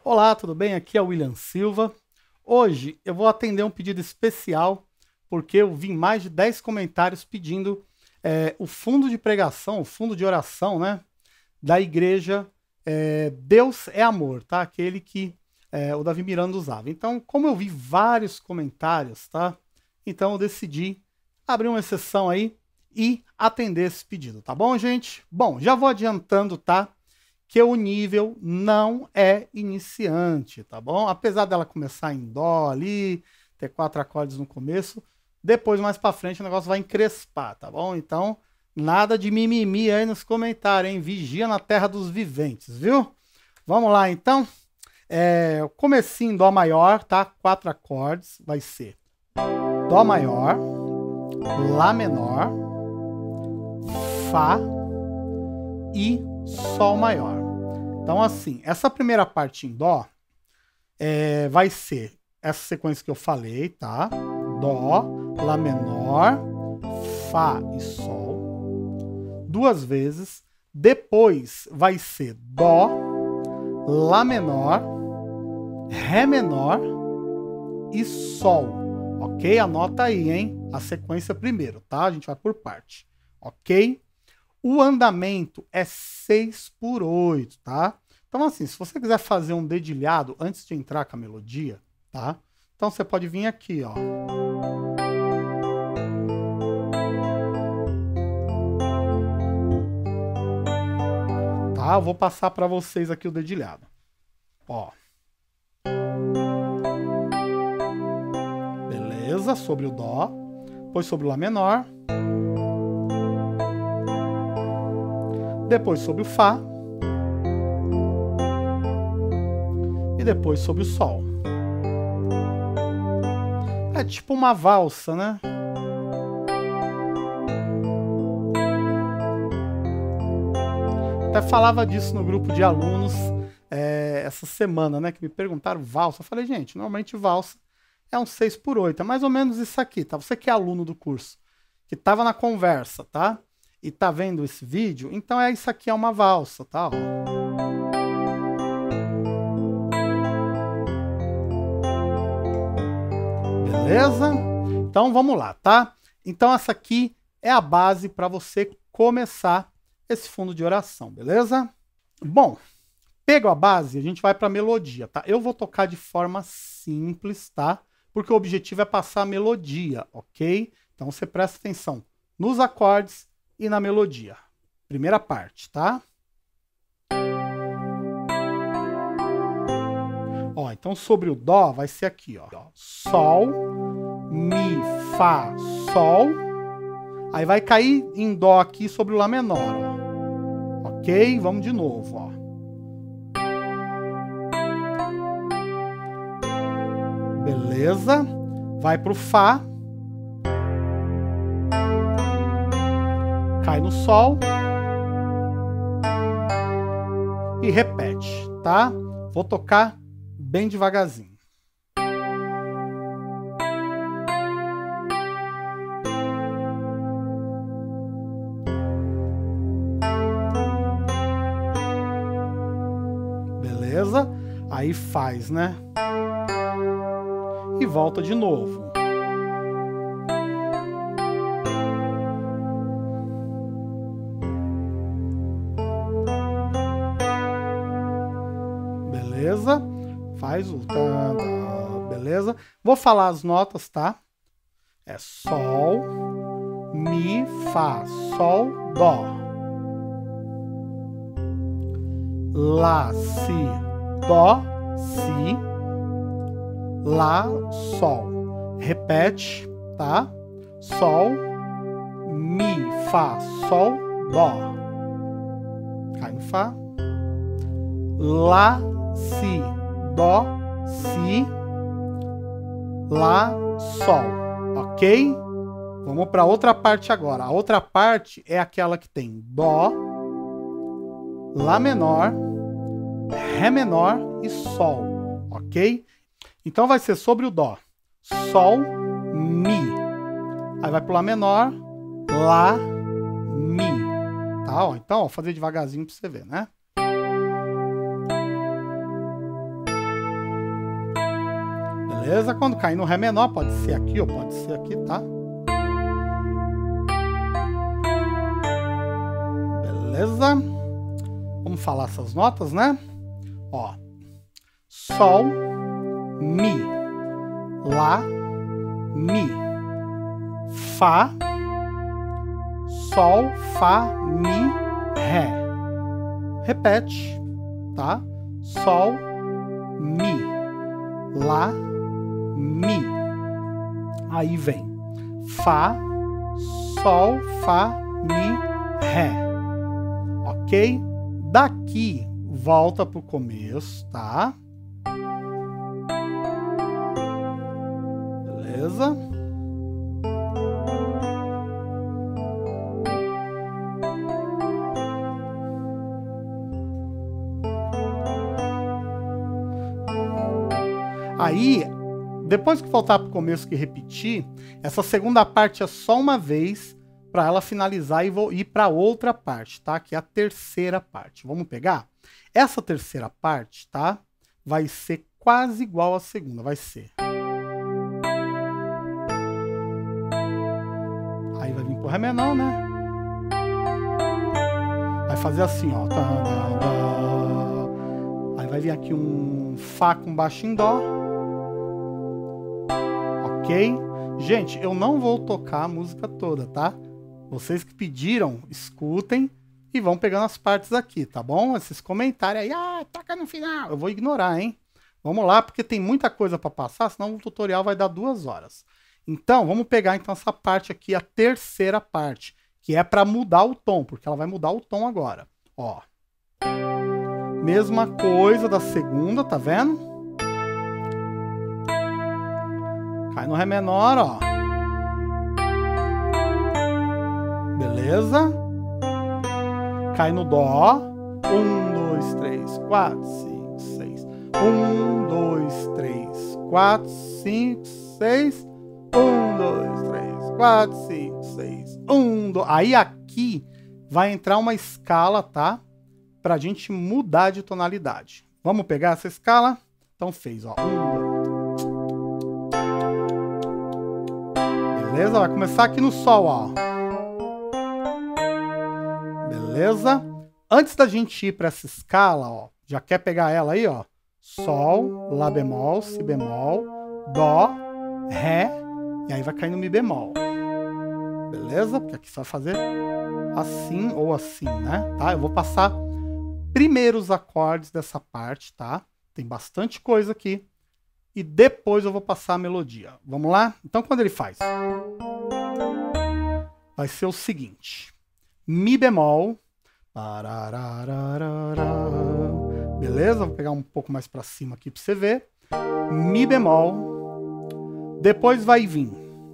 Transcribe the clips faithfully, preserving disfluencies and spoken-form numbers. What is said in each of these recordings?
Olá, tudo bem? Aqui é o William Silva. Hoje eu vou atender um pedido especial, porque eu vi mais de dez comentários pedindo é, o fundo de pregação, o fundo de oração, né, da igreja é, Deus é Amor, tá? Aquele que é, o Davi Miranda usava. Então, como eu vi vários comentários, tá? Então eu decidi abrir uma exceção aí e atender esse pedido, tá bom, gente? Bom, já vou adiantando, tá? Que o nível não é iniciante, tá bom? Apesar dela começar em dó ali, ter quatro acordes no começo, depois mais pra frente o negócio vai encrespar, tá bom? Então, nada de mimimi aí nos comentários, hein? Vigia na terra dos viventes, viu? Vamos lá, então. É, o comecinho em dó maior, tá? Quatro acordes, vai ser dó maior, lá menor, fá e sol maior. Então, assim, essa primeira parte em dó é, vai ser essa sequência que eu falei, tá? Dó, lá menor, fá e sol. Duas vezes. Depois vai ser dó, lá menor, ré menor e sol. Ok? Anota aí, hein? A sequência primeiro, tá? A gente vai por parte. Ok? O andamento é seis por oito, tá? Então, assim, se você quiser fazer um dedilhado antes de entrar com a melodia, tá? Então, você pode vir aqui, ó. Tá? Eu vou passar para vocês aqui o dedilhado. Ó. Beleza? Sobre o dó. Depois sobre o lá menor. Depois sobre o fá. E depois sobre o sol. É tipo uma valsa, né? Até falava disso no grupo de alunos é, essa semana, né? Que me perguntaram valsa. Eu falei, gente, normalmente valsa é um seis por oito. É mais ou menos isso aqui, tá? Você que é aluno do curso, que estava na conversa, tá? E tá vendo esse vídeo, então é isso aqui, é uma valsa, tá? Beleza? Então vamos lá, tá? Então essa aqui é a base para você começar esse fundo de oração, beleza? Bom, pega a base, a gente vai para a melodia, tá? Eu vou tocar de forma simples, tá? Porque o objetivo é passar a melodia, ok? Então você presta atenção nos acordes e na melodia. Primeira parte, tá? Ó, então sobre o dó vai ser aqui, ó. Sol, mi, fá, sol. Aí vai cair em dó aqui sobre o lá menor, ó. Ok? Vamos de novo, ó. Beleza? Vai pro fá. Cai no sol e repete, tá? Vou tocar bem devagarzinho. Beleza? Aí faz, né? E volta de novo. Beleza? Faz o... Beleza? Vou falar as notas, tá? É sol, mi, fá, sol, dó. Lá, si, dó, si, lá, sol. Repete, tá? Sol, mi, fá, sol, dó. Cai no fá. Lá, si, dó, si, lá, sol, ok? Vamos para outra parte agora. A outra parte é aquela que tem dó, lá menor, ré menor e sol, ok? Então vai ser sobre o dó, sol, mi. Aí vai pro lá menor, lá, mi. Tá? Ó, então, ó, fazer devagarzinho para você ver, né? Beleza? Quando cair no Ré menor, pode ser aqui ou pode ser aqui, tá? Beleza? Vamos falar essas notas, né? Ó. Sol, Mi, Lá, Mi, Fá, Sol, Fá, Mi, Ré. Repete, tá? Sol, Mi, Lá, Mi. Aí vem Fá, Sol, Fá, Mi, Ré. Ok? Daqui, volta pro começo, tá? Beleza? Aí, depois que voltar para o começo que repetir, essa segunda parte é só uma vez para ela finalizar e vou ir para outra parte, tá? Que é a terceira parte. Vamos pegar? Essa terceira parte, tá? Vai ser quase igual à segunda, vai ser. Aí vai vir pro Ré menor, né? Vai fazer assim, ó. Aí vai vir aqui um Fá com baixo em Dó. Ok? Gente, eu não vou tocar a música toda, tá? Vocês que pediram, escutem e vão pegando as partes aqui, tá bom? Esses comentários aí, ah, toca no final. Eu vou ignorar, hein? Vamos lá, porque tem muita coisa para passar, senão o tutorial vai dar duas horas. Então, vamos pegar então essa parte aqui, a terceira parte, que é para mudar o tom, porque ela vai mudar o tom agora. Ó. Mesma coisa da segunda, tá vendo? Cai no Ré menor, ó. Beleza? Cai no Dó. Um, dois, três, quatro, cinco, seis. Um, dois, três, quatro, cinco, seis. Um, dois, três, quatro, cinco, seis. Um, dois. Aí aqui vai entrar uma escala, tá? Pra gente mudar de tonalidade. Vamos pegar essa escala? Então fez, ó. Um, dois. Beleza? Vai começar aqui no Sol, ó. Beleza? Antes da gente ir para essa escala, ó, já quer pegar ela aí, ó. Sol, Lá bemol, Si bemol, Dó, Ré, e aí vai cair no Mi bemol. Beleza? Porque aqui você vai fazer assim ou assim, né? Tá? Eu vou passar primeiro os acordes dessa parte, tá? Tem bastante coisa aqui. E depois eu vou passar a melodia. Vamos lá? Então, quando ele faz? Vai ser o seguinte. Mi bemol. Beleza? Vou pegar um pouco mais para cima aqui para você ver. Mi bemol. Depois vai vir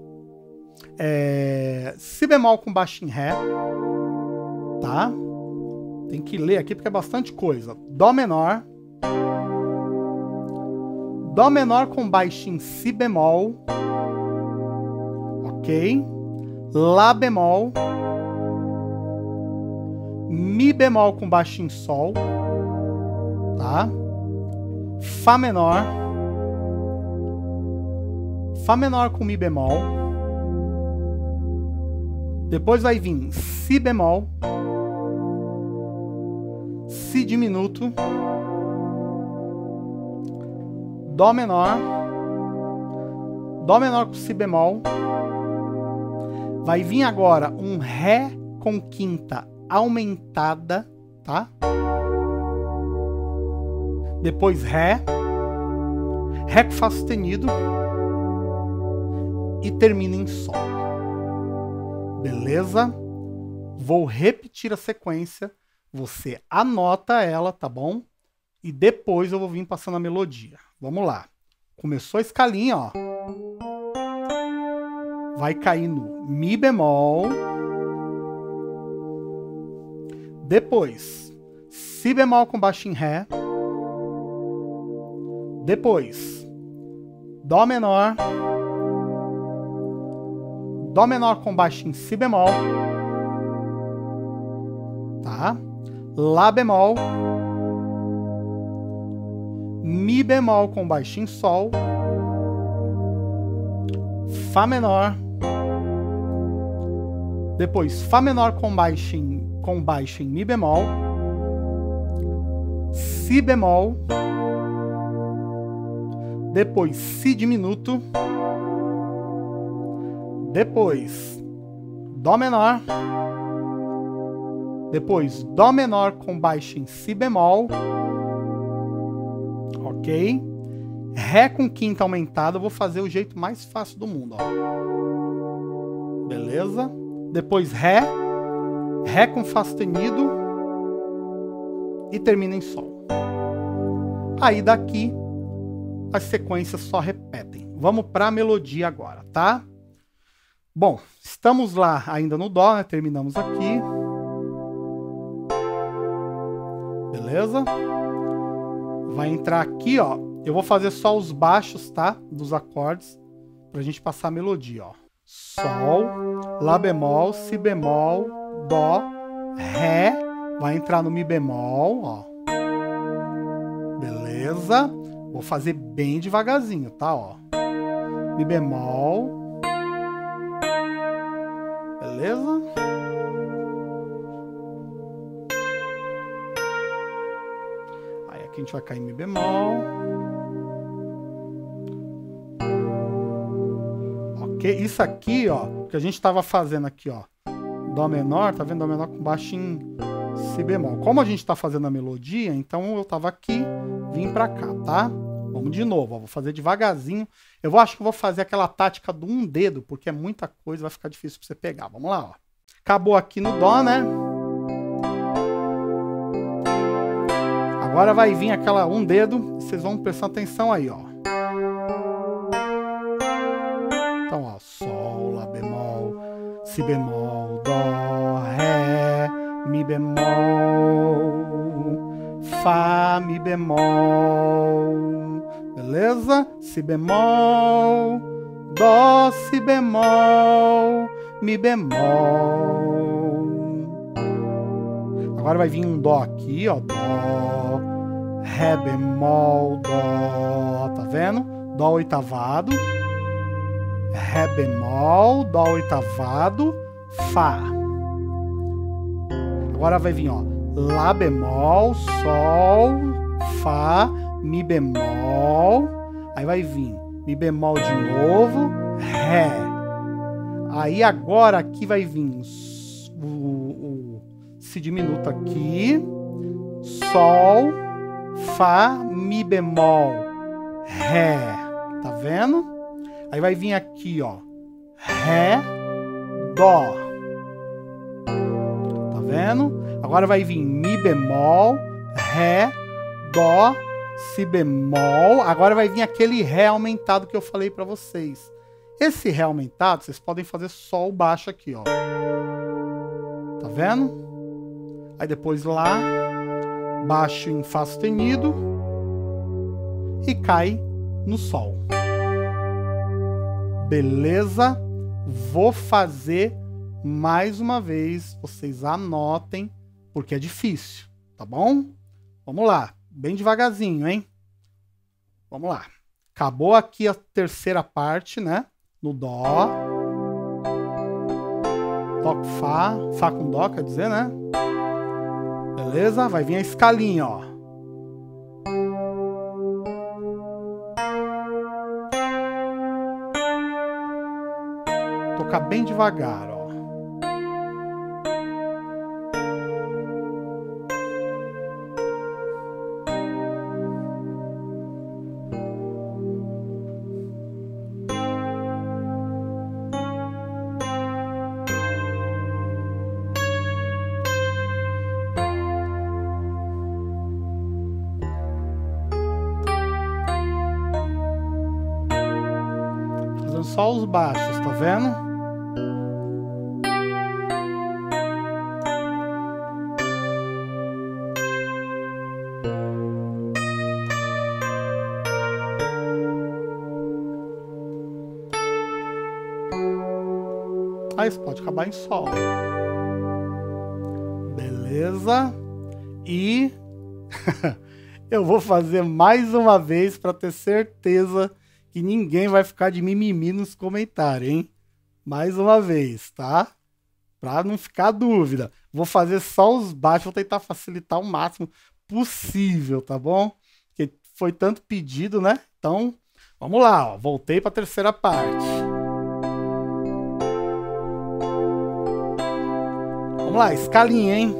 é, Si bemol com baixo em Ré. Tá? Tem que ler aqui porque é bastante coisa. Dó menor. Dó menor com baixo em Si bemol. Ok. Lá bemol. Mi bemol com baixo em Sol. Tá? Fá menor. Fá menor com Mi bemol. Depois vai vir Si bemol. Si diminuto. Dó menor. Dó menor com Si bemol. Vai vir agora um Ré com quinta aumentada, tá? Depois Ré. Ré com Fá sustenido. E termina em Sol. Beleza? Vou repetir a sequência. Você anota ela, tá bom? E depois eu vou vir passando a melodia. Vamos lá. Começou a escalinha, ó. Vai cair no Mi bemol. Depois, Si bemol com baixo em Ré. Depois, Dó menor. Dó menor com baixo em Si bemol. Tá? Lá bemol. Mi bemol com baixo em Sol. Fá menor. Depois Fá menor com baixo em, com baixo em Mi bemol. Si bemol. Depois Si diminuto. Depois Dó menor. Depois Dó menor com baixo em Si bemol. Ok? Ré com quinta aumentada. Eu vou fazer o jeito mais fácil do mundo. Ó. Beleza? Depois Ré. Ré com Fá sustenido. E termina em Sol. Aí daqui as sequências só repetem. Vamos para a melodia agora, tá? Bom, estamos lá ainda no Dó, né? Terminamos aqui. Beleza? Vai entrar aqui, ó. Eu vou fazer só os baixos, tá? Dos acordes, pra gente passar a melodia, ó. Sol, Lá bemol, Si bemol, Dó, Ré. Vai entrar no Mi bemol, ó. Beleza? Vou fazer bem devagarzinho, tá? Ó. Mi bemol. Beleza? Aí aqui a gente vai cair em Mi bemol. Ok? Isso aqui, ó, que a gente estava fazendo aqui, ó. Dó menor, tá vendo? Dó menor com baixo em Si bemol. Como a gente está fazendo a melodia, então eu tava aqui, vim pra cá, tá? Vamos de novo, ó, vou fazer devagarzinho. Eu vou, acho que vou fazer aquela tática do um dedo, porque é muita coisa, vai ficar difícil pra você pegar. Vamos lá, ó. Acabou aqui no Dó, né? Agora vai vir aquela um dedo, vocês vão prestar atenção aí, ó. Então, ó, Sol, Lá bemol, Si bemol, Dó, Ré, Mi bemol, Fá, Mi bemol, beleza? Si bemol, Dó, Si bemol, Mi bemol. Agora vai vir um Dó aqui, ó, Dó, Ré bemol, Dó, tá vendo? Dó oitavado, Ré bemol, Dó oitavado, Fá. Agora vai vir, ó, Lá bemol, Sol, Fá, Mi bemol. Aí vai vir Mi bemol de novo, Ré. Aí agora aqui vai vir o, o Si diminuto aqui, Sol, Fá, Mi bemol, Ré. Tá vendo? Aí vai vir aqui, ó, Ré, Dó. Tá vendo? Agora vai vir Mi bemol, Ré, Dó, Si bemol. Agora vai vir aquele Ré aumentado que eu falei pra vocês. Esse Ré aumentado, vocês podem fazer só o baixo aqui, ó. Tá vendo? Aí depois Lá, baixo em Fá sustenido e cai no Sol. Beleza? Vou fazer mais uma vez, vocês anotem, porque é difícil, tá bom? Vamos lá, bem devagarzinho, hein? Vamos lá. Acabou aqui a terceira parte, né? No Dó. Dó com Fá, Fá com Dó, quer dizer, né? Beleza? Vai vir a escalinha, ó. Tocar bem devagar, ó. Fazendo só os baixos, tá vendo? Aí você pode acabar em Sol. Beleza? E eu vou fazer mais uma vez para ter certeza que ninguém vai ficar de mimimi nos comentários, hein? Mais uma vez, tá? Pra não ficar dúvida. Vou fazer só os baixos, vou tentar facilitar o máximo possível, tá bom? Porque foi tanto pedido, né? Então, vamos lá, ó. Voltei para a terceira parte. Vamos lá, escalinha, hein?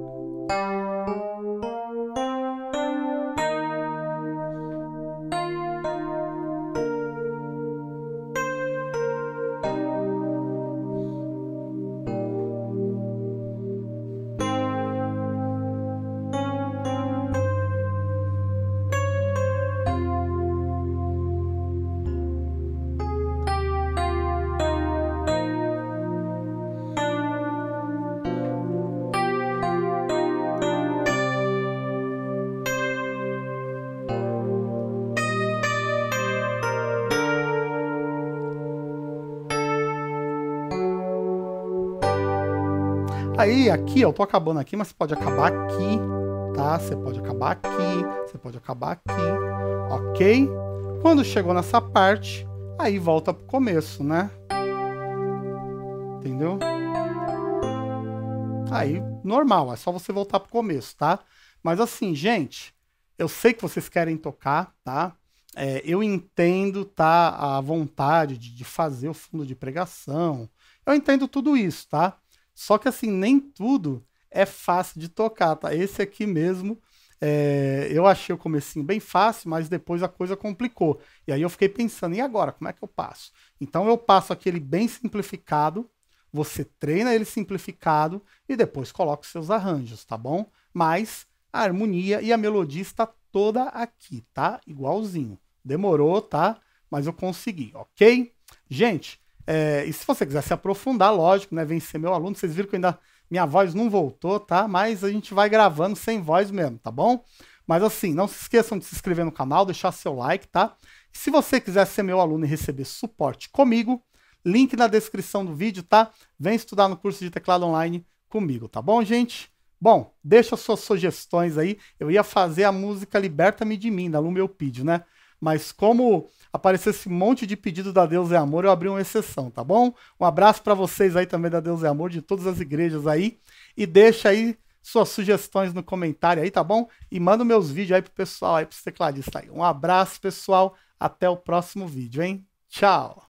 Aí, aqui, ó, eu tô acabando aqui, mas você pode acabar aqui, tá? Você pode acabar aqui, você pode acabar aqui, ok? Quando chegou nessa parte, aí volta pro começo, né? Entendeu? Aí, normal, é só você voltar pro começo, tá? Mas assim, gente, eu sei que vocês querem tocar, tá? É, eu entendo, tá? A vontade de, de fazer o fundo de pregação. Eu entendo tudo isso, tá? Só que assim, nem tudo é fácil de tocar, tá? Esse aqui mesmo, é, eu achei o comecinho bem fácil, mas depois a coisa complicou. E aí eu fiquei pensando, e agora, como é que eu passo? Então eu passo aquele bem simplificado, você treina ele simplificado e depois coloca os seus arranjos, tá bom? Mas a harmonia e a melodia está toda aqui, tá? Igualzinho. Demorou, tá? Mas eu consegui, ok? Gente... É, e se você quiser se aprofundar, lógico, né? Vem ser meu aluno. Vocês viram que ainda minha voz não voltou, tá? Mas a gente vai gravando sem voz mesmo, tá bom? Mas assim, não se esqueçam de se inscrever no canal, deixar seu like, tá? E se você quiser ser meu aluno e receber suporte comigo, link na descrição do vídeo, tá? Vem estudar no curso de teclado online comigo, tá bom, gente? Bom, deixa suas sugestões aí. Eu ia fazer a música Liberta-me de Mim, da Lumelpídio, né? Mas como apareceu esse monte de pedido da Deus é Amor, eu abri uma exceção, tá bom? Um abraço para vocês aí também da Deus é Amor, de todas as igrejas aí. E deixa aí suas sugestões no comentário aí, tá bom? E manda meus vídeos aí pro pessoal aí, pros tecladistas aí. Um abraço, pessoal. Até o próximo vídeo, hein? Tchau!